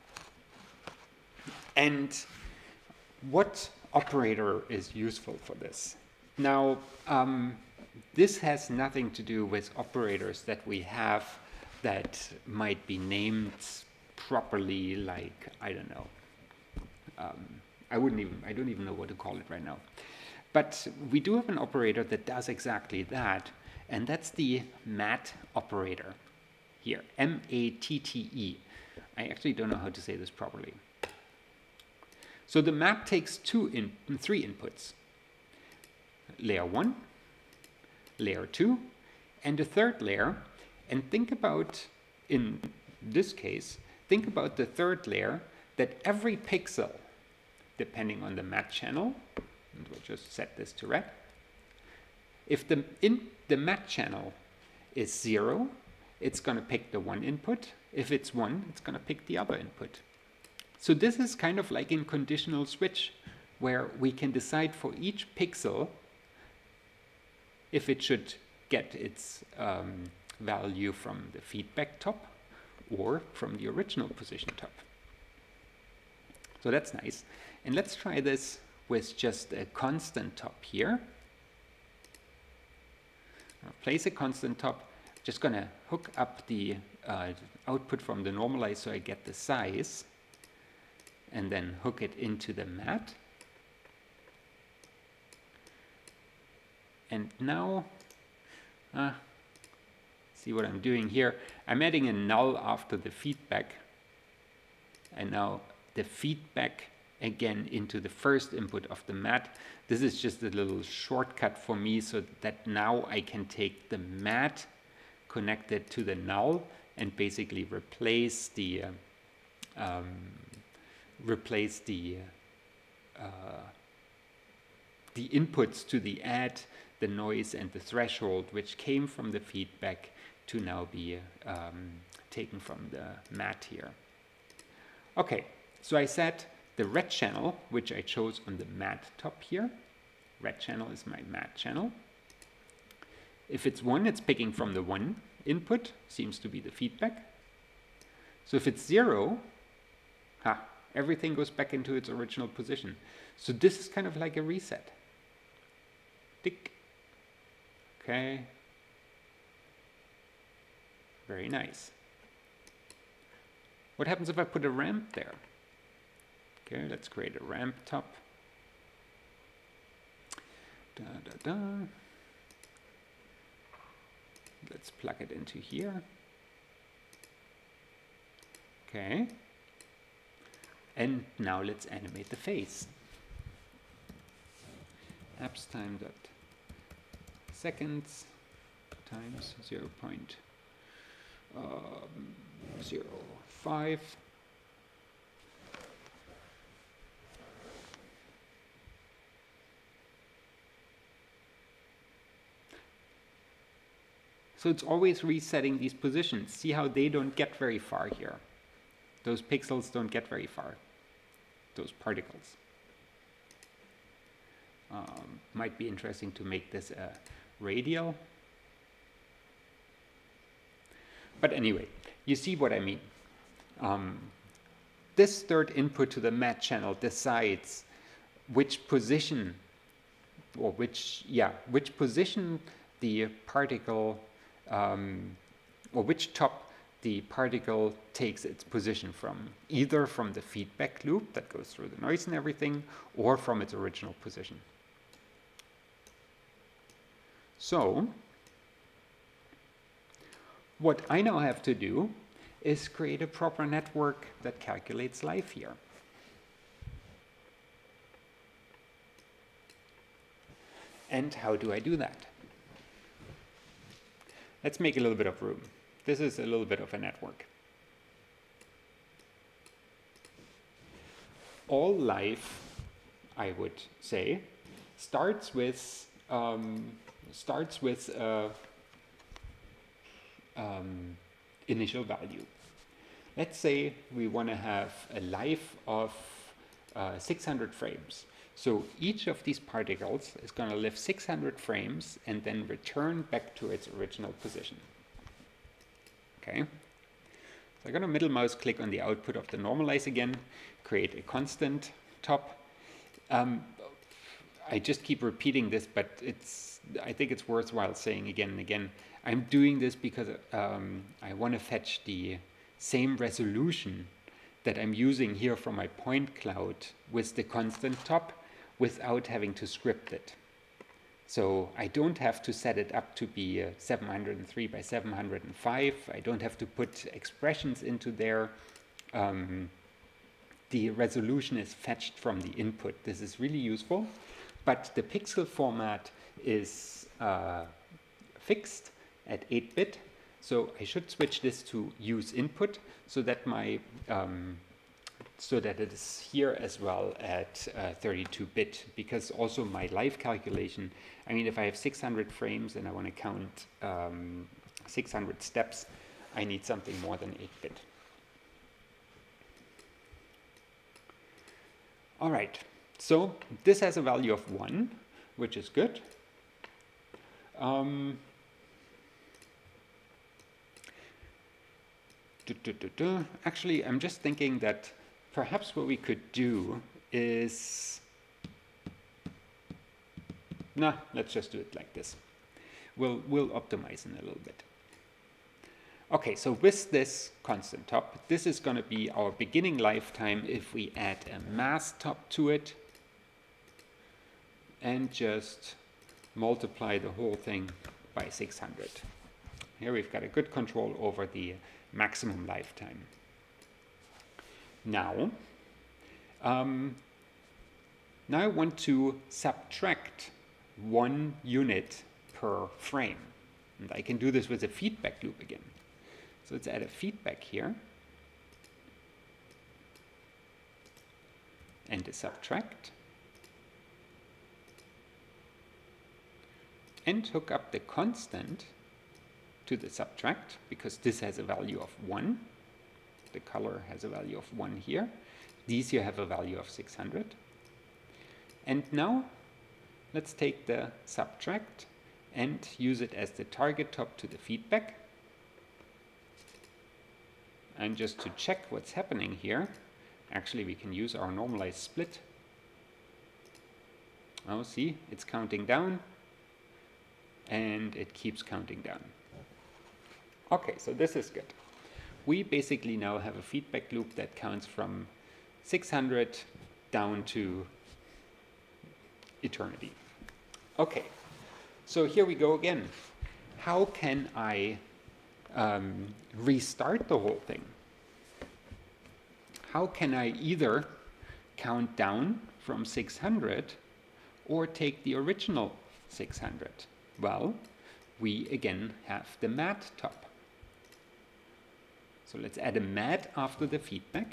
And what operator is useful for this? Now, this has nothing to do with operators that we have that might be named properly, like, I don't know. I don't even know what to call it right now. But we do have an operator that does exactly that, and that's the mat operator here, M-A-T-T-E. I actually don't know how to say this properly. So the map takes three inputs. Layer 1, layer 2, and a third layer. And think about, in this case, think about the third layer, that every pixel, depending on the mat channel, and we'll just set this to red, if the mat channel is 0, it's going to pick the one input. If it's 1, it's going to pick the other input. So this is kind of like in conditional switch, where we can decide for each pixel if it should get its value from the feedback top or from the original position top. So that's nice. And let's try this with just a constant top here. I'll place a constant top. Just going to hook up the output from the normalize so I get the size, and then hook it into the mat. And now, see what I'm doing here. I'm adding a null after the feedback, and now the feedback again into the first input of the mat. This is just a little shortcut for me so that now I can take the mat, connect it to the null, and basically replace the inputs to the add, the noise, and the threshold, which came from the feedback, to now be taken from the mat here. Okay, so I set the red channel, which I chose on the mat top here. Red channel is my mat channel. If it's 1, it's picking from the 1 input, seems to be the feedback. So if it's 0, everything goes back into its original position. So this is kind of like a reset. Tick. Okay. Very nice. What happens if I put a ramp there? Okay, let's create a ramp top. Let's plug it into here. Okay. And now let's animate the face. Apps time dot seconds times 0.05. So it's always resetting these positions. See how they don't get very far here. Those pixels don't get very far. Those particles. Might be interesting to make this a radial. But anyway, you see what I mean. this third input to the mat channel decides which position, or which position the particle, or which top the particle takes its position from, either from the feedback loop that goes through the noise and everything, or from its original position. So, what I now have to do is create a proper network that calculates life here. And how do I do that? Let's make a little bit of room. This is a little bit of a network. All life, I would say, starts with initial value. Let's say we want to have a life of 600 frames. So each of these particles is going to live 600 frames and then return back to its original position. Okay. So I'm going to middle mouse click on the output of the normalize again, create a constant top. I just keep repeating this, but I think it's worthwhile saying again and again. I'm doing this because I want to fetch the same resolution that I'm using here for my point cloud with the constant top without having to script it. So I don't have to set it up to be 703 by 705. I don't have to put expressions into there. The resolution is fetched from the input. This is really useful, but the pixel format is fixed at 8-bit. So I should switch this to use input so that my so that it is here as well at 32-bit, because also my live calculation, I mean, if I have 600 frames and I want to count 600 steps, I need something more than 8-bit. All right, so this has a value of 1, which is good. Actually, I'm just thinking that perhaps what we could do is, let's just do it like this. We'll optimize in a little bit. Okay, so with this constant top, this is going to be our beginning lifetime if we add a mass top to it and just multiply the whole thing by 600. Here we've got a good control over the maximum lifetime. Now I want to subtract 1 unit per frame. And I can do this with a feedback loop again. So let's add a feedback here. And a subtract. And hook up the constant to the subtract, because this has a value of 1. The color has a value of 1 here. These here have a value of 600. And now let's take the subtract and use it as the target top to the feedback. And just to check what's happening here, actually we can use our normalized split. Oh, see, it's counting down and it keeps counting down. Okay, so this is good. We basically now have a feedback loop that counts from 600 down to eternity. Okay, so here we go again. How can I restart the whole thing? How can I either count down from 600 or take the original 600? Well, we again have the mat top. So let's add a mat after the feedback.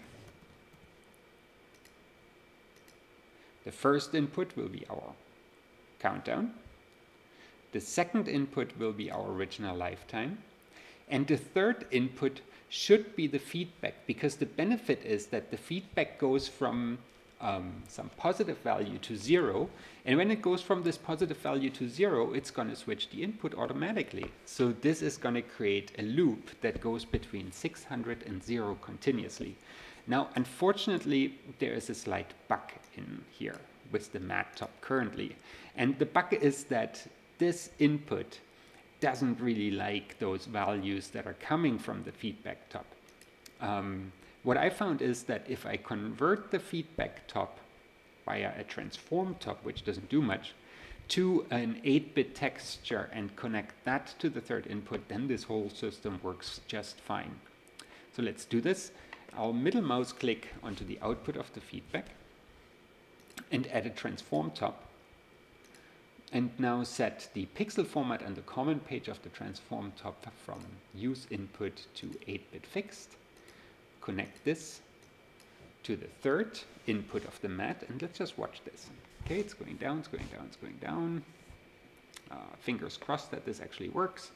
The first input will be our countdown. The second input will be our original lifetime. And the third input should be the feedback, because the benefit is that the feedback goes from some positive value to 0. And when it goes from this positive value to 0, it's going to switch the input automatically. So this is going to create a loop that goes between 600 and 0 continuously. Now, unfortunately, there is a slight bug in here with the mat top currently. And the bug is that this input doesn't really like those values that are coming from the feedback top. What I found is that if I convert the feedback top via a transform top, which doesn't do much, to an 8-bit texture and connect that to the third input, then this whole system works just fine. So let's do this. I'll middle mouse click onto the output of the feedback and add a transform top, and now set the pixel format and the comment page of the transform top from use input to 8-bit fixed. Connect this to the third input of the mat, and let's just watch this. Okay, it's going down, it's going down, it's going down. Fingers crossed that this actually works.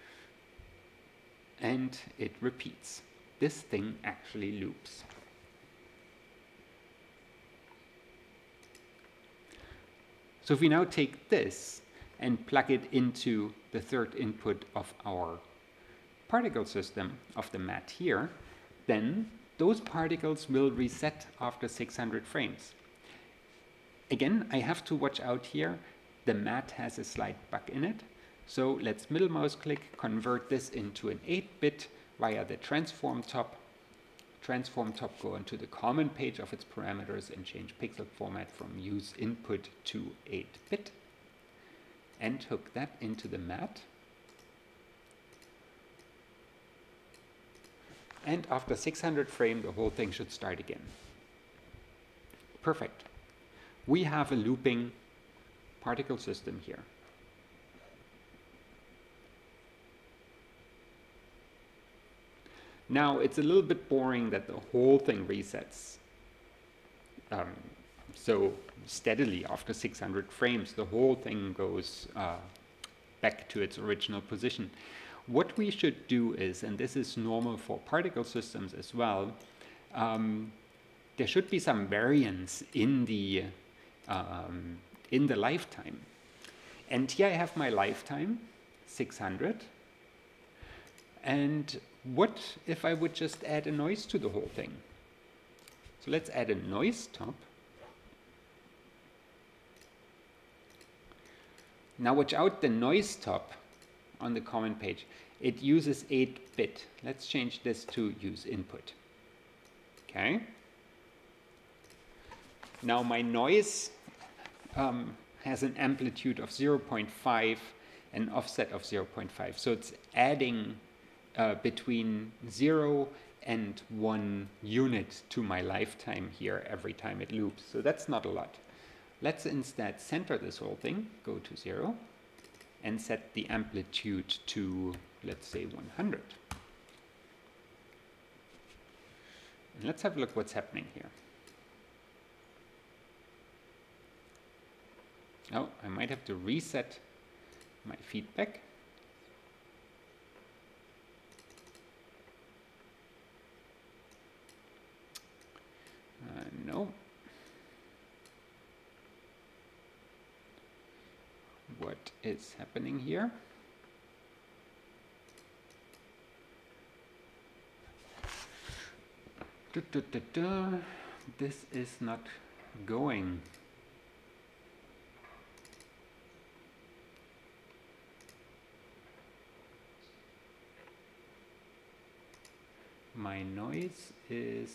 And it repeats. This thing actually loops. So if we now take this and plug it into the third input of our particle system of the mat here, then those particles will reset after 600 frames. Again, I have to watch out here. The mat has a slight bug in it. So let's middle mouse click, convert this into an 8-bit via the transform top. Transform top, go into the comment page of its parameters and change pixel format from use input to 8-bit. And hook that into the mat. And after 600 frame, the whole thing should start again. Perfect. We have a looping particle system here. Now, it's a little bit boring that the whole thing resets. So steadily, after 600 frames, the whole thing goes back to its original position. What we should do is, and this is normal for particle systems as well, there should be some variance in the lifetime. And here I have my lifetime, 600. And what if I would just add a noise to the whole thing? So let's add a noise top. Now watch out, the noise top on the comment page, it uses 8-bit. Let's change this to use input. Okay. Now my noise has an amplitude of 0.5 and offset of 0.5. So it's adding between 0 and 1 unit to my lifetime here every time it loops. So that's not a lot. Let's instead center this whole thing, go to 0, and set the amplitude to, let's say, 100. And let's have a look what's happening here. Oh, I might have to reset my feedback. No. What is happening here? This is not going. My noise is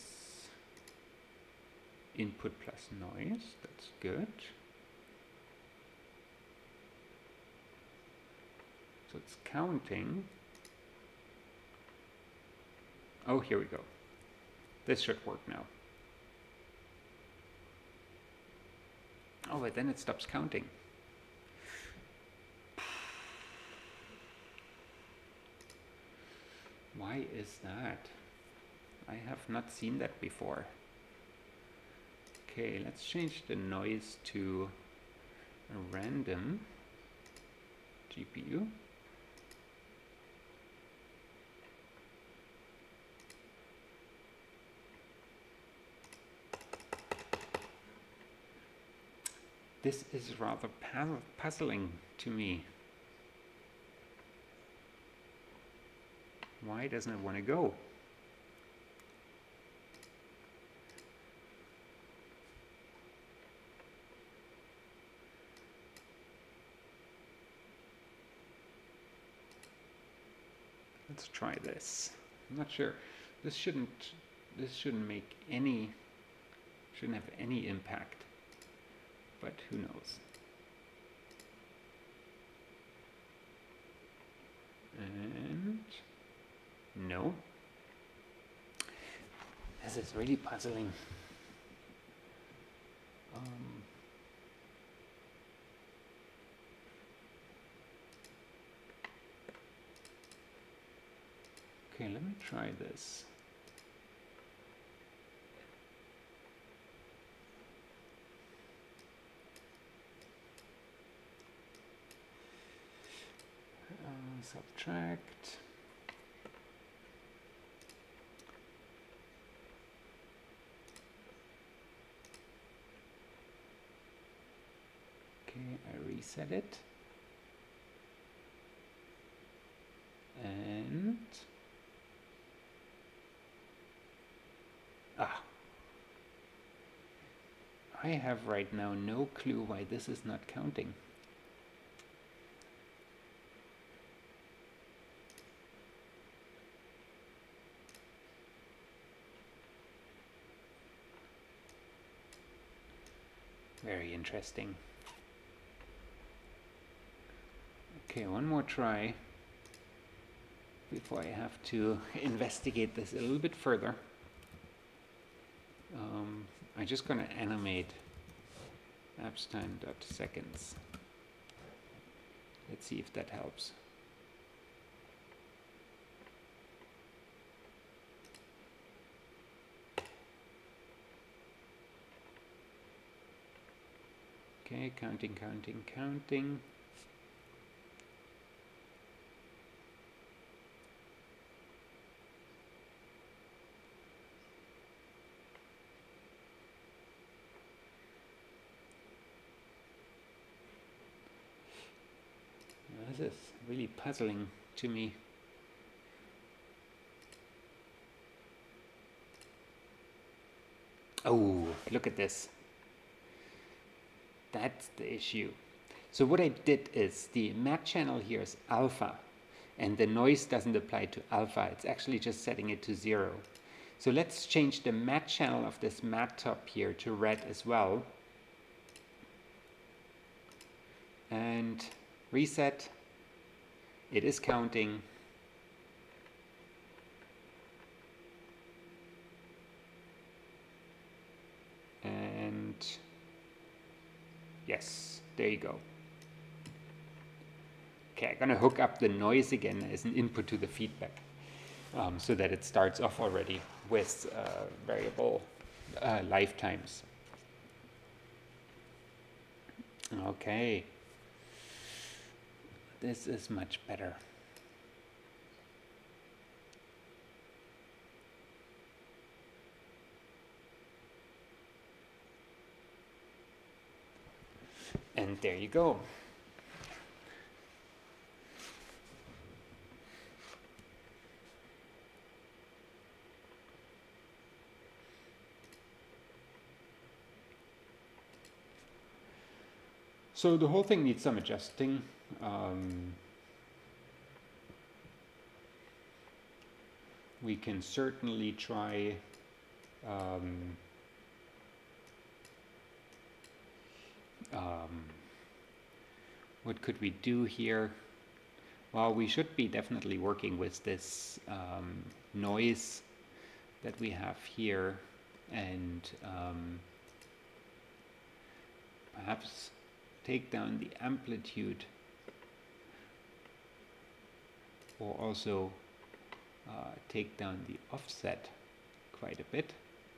input plus noise. That's good. So it's counting. Oh, here we go. This should work now. Oh, but then it stops counting. Why is that? I have not seen that before. Okay, let's change the noise to a random GPU. This is rather puzzling to me. Why doesn't it want to go? Let's try this. I'm not sure. This shouldn't make any, shouldn't have any impact, but who knows. And no. This is really puzzling. Okay, let me try this. Subtract. Okay, I reset it. And I have right now no clue why this is not counting. Very interesting. Okay, one more try before I have to investigate this a little bit further. I'm just going to animate appstime.seconds. Let's see if that helps. Okay, counting, counting, counting. This is really puzzling to me. Oh, look at this. That's the issue. So what I did is the matte channel here is alpha, and the noise doesn't apply to alpha. It's actually just setting it to 0. So let's change the matte channel of this matte top here to red as well. And reset. It is counting. And yes, there you go. Okay, I'm gonna hook up the noise again as an input to the feedback, so that it starts off already with variable lifetimes. Okay. This is much better. And there you go. So the whole thing needs some adjusting. We can certainly try what could we do here? Well, we should be definitely working with this noise that we have here, and perhaps take down the amplitude, or also take down the offset quite a bit.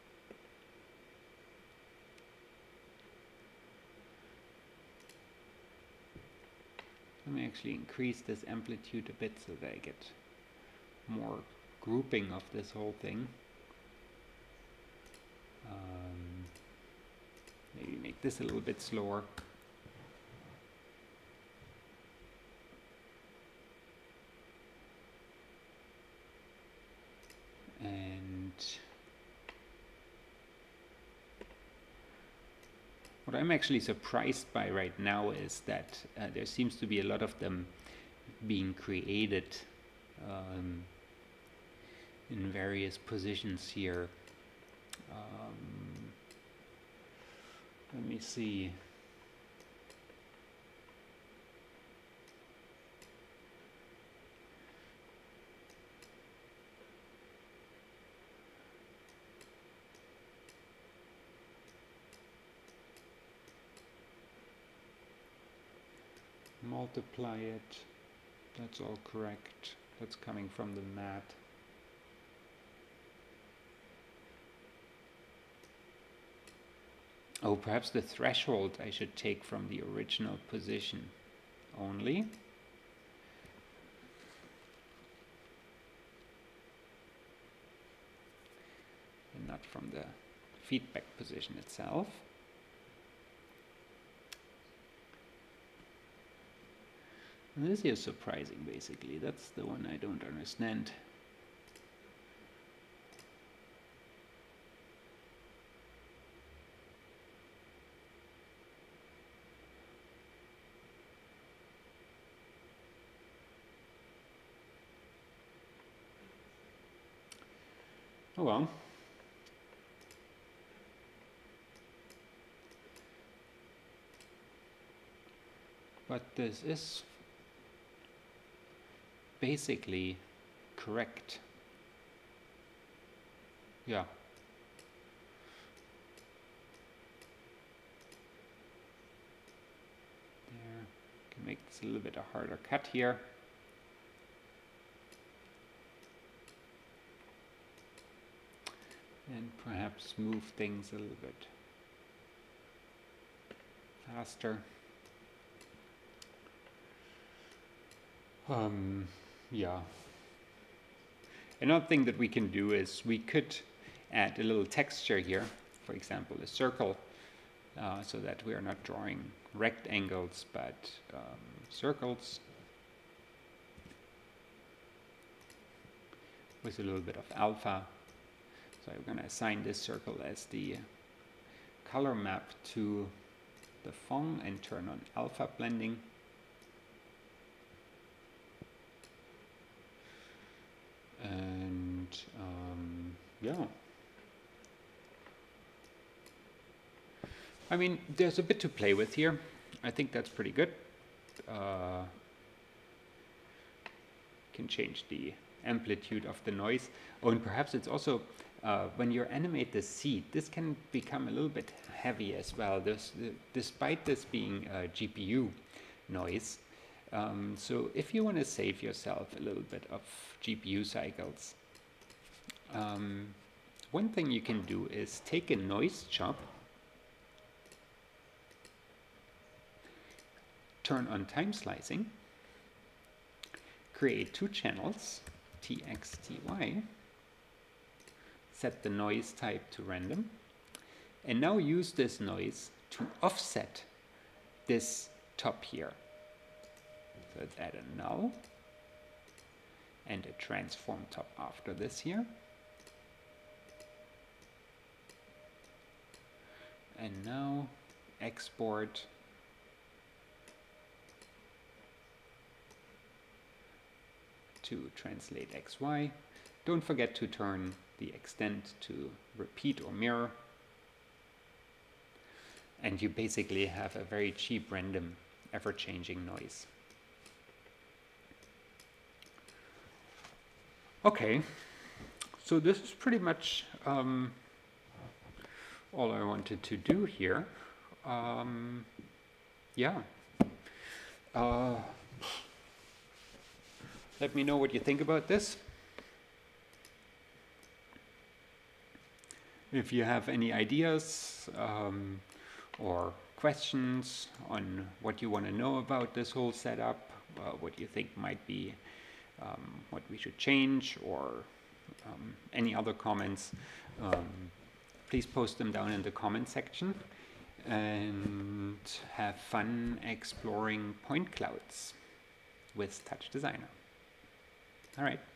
Let me actually increase this amplitude a bit so that I get more grouping of this whole thing. Maybe make this a little bit slower. And what I'm actually surprised by right now is that there seems to be a lot of them being created in various positions here. Let me see. Multiply it. That's all correct. That's coming from the mat. Oh, perhaps the threshold I should take from the original position only. And not from the feedback position itself. And this is surprising, basically. That's the one I don't understand. Oh well. But this is basically correct. Yeah. There. Can make this a little bit a harder cut here. And perhaps move things a little bit faster. Yeah. Another thing that we can do is we could add a little texture here, for example, a circle, so that we are not drawing rectangles, but circles with a little bit of alpha. So I'm going to assign this circle as the color map to the Phong and turn on alpha blending. And yeah, I mean, there's a bit to play with here. I think that's pretty good. Can change the amplitude of the noise. Oh, and perhaps it's also when you animate the seed, this can become a little bit heavy as well. Despite this being a GPU noise. So if you want to save yourself a little bit of GPU cycles, one thing you can do is take a noise chop, turn on time slicing, create two channels, TX, TY, set the noise type to random, and now use this noise to offset this top here. So let's add a null and a transform top after this here. And now export to translate XY. Don't forget to turn the extent to repeat or mirror. And you basically have a very cheap random ever-changing noise. Okay, so this is pretty much all I wanted to do here. Yeah. Let me know what you think about this. If you have any ideas or questions on what you want to know about this whole setup, what you think might be what we should change, or any other comments, please post them down in the comment section, and have fun exploring point clouds with TouchDesigner. All right.